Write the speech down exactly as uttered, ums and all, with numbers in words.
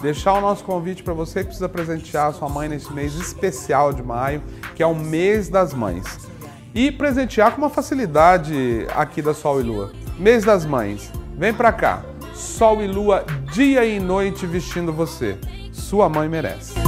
deixar o nosso convite para você que precisa presentear a sua mãe nesse mês especial de maio, que é o mês das mães. E presentear com uma facilidade aqui da Sol e Lua. Mês das mães, vem pra cá. Sol e Lua, dia e noite vestindo você. Sua mãe merece.